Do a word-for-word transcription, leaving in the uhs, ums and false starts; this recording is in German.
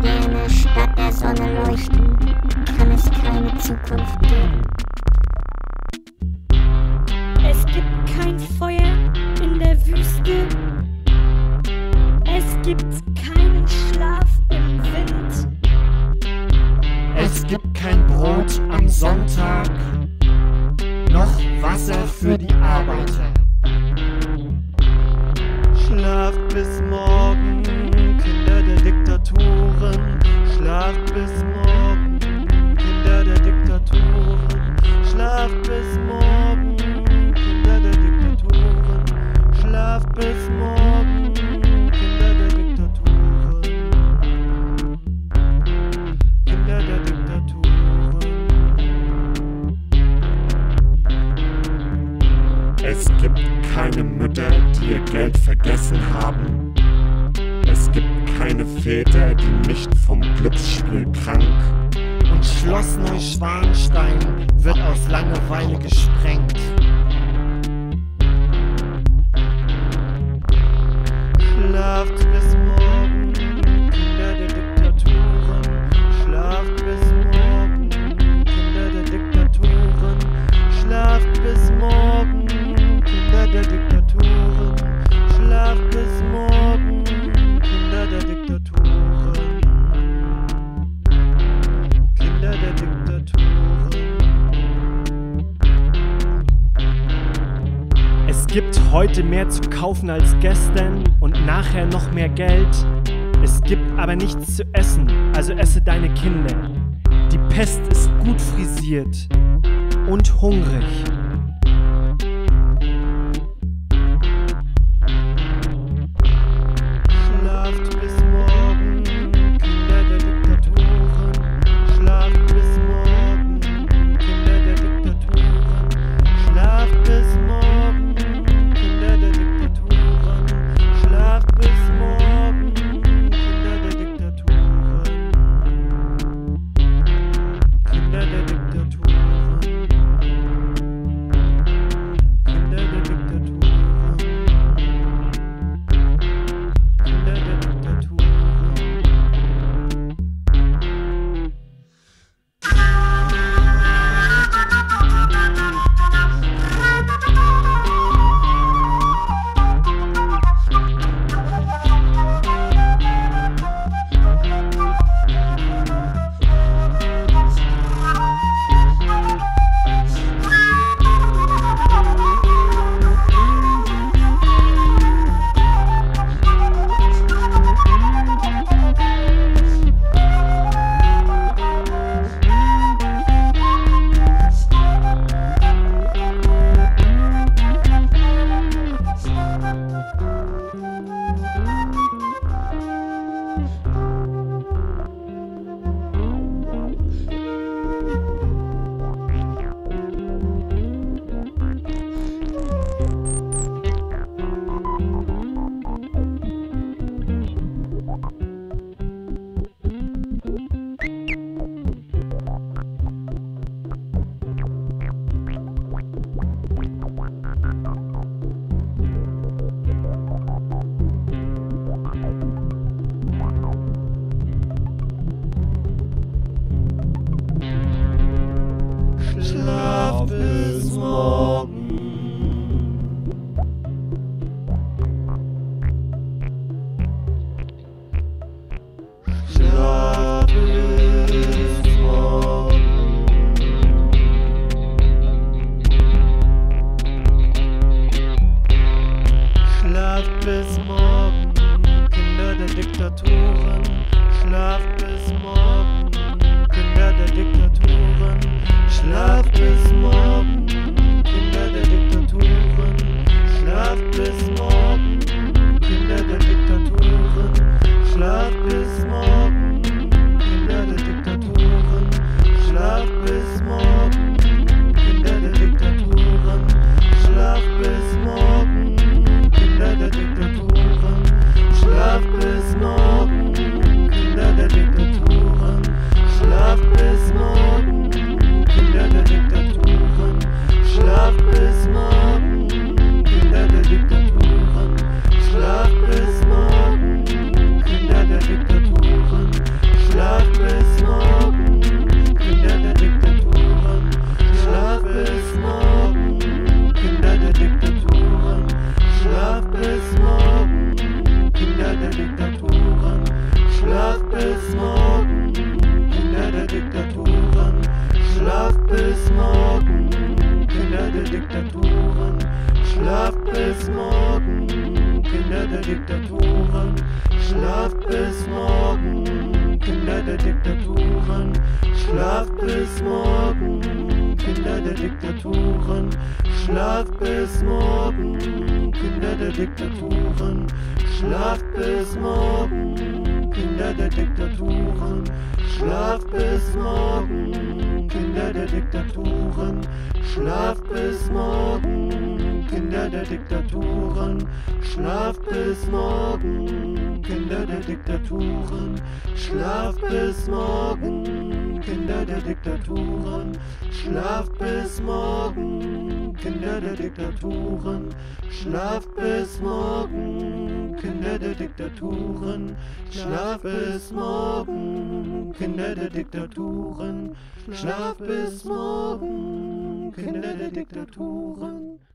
Sterne statt der Sonne leuchten, kann es keine Zukunft geben. Es gibt kein Feuer in der Wüste. Es gibt keinen Schlaf im Wind. Es gibt kein Brot am Sonntag, noch Wasser für die Arbeiter. Schlaft bis morgen, Kinder der Diktatoren. Schlaft bis morgen, Kinder der Diktatoren. Schlaft bis morgen, Kinder der Diktatoren. Schlaft bis morgen, Kinder der Diktatoren. Kinder der Diktatoren. Es gibt keine Mütter, die ihr Geld vergessen haben. Es gibt keine Väter, die nicht vom Glücksspiel krank. Und Schloss Neuschwanstein wird aus Langeweile gesprengt. Schlaft bis morgen, Kinder der Diktatoren. Schlaft bis morgen, Kinder der Diktatoren. Schlaft bis morgen, Kinder der Diktatoren. Schlaft bis morgen, Kinder der Diktatoren. Kinder der Diktatoren. Es gibt heute mehr zu kaufen als gestern und nachher noch mehr Geld. Es gibt aber nichts zu essen, also esse deine Kinder. Die Pest ist gut frisiert und hungrig. Schlaft bis morgen, Kinder der Diktatoren. Schlaft bis morgen, Kinder der Diktatoren. Schlaft bis morgen, Kinder der Diktatoren. Schlaft bis morgen, Kinder der Diktatoren. Kinder der Diktatoren. Kinder der Diktatoren. Kinder der Diktatoren. Schlaf bis morgen. Schlaf bis morgen. Schlaf bis morgen, Kinder der Diktatoren. Schlaf bis morgen, Kinder der Diktatoren. Schlaf bis morgen, Kinder der Diktatoren. Schlaf bis morgen, Kinder der Diktatoren. Schlaf bis morgen, Kinder der Diktatoren. Schlaf bis morgen, Kinder der Diktatoren. Schlaf bis morgen, Kinder der Diktatoren. Schlaf bis morgen, Kinder der Diktatoren. Schlaf bis morgen, Kinder der Diktatoren. Schlaf bis morgen, Kinder der Diktatoren. Diktaturen. Schlaft bis morgen, Kinder der Diktaturen. Schlaft bis morgen, Kinder der Diktaturen. Schlaft bis morgen, Kinder der Diktaturen. Schlaft bis morgen, Kinder der Diktaturen. Schlaft bis morgen, Kinder der Diktaturen. Schlaft bis morgen, Kinder der Diktaturen. Schlaft bis morgen, Kinder der Diktaturen. Schlaft bis morgen, Kinder der Diktaturen. Schlaft bis morgen, Kinder der Diktaturen. Schlaft bis morgen, Kinder der Diktaturen. Schlaft bis morgen, Kinder der Diktaturen. Schlaft bis morgen, Kinder der Diktaturen.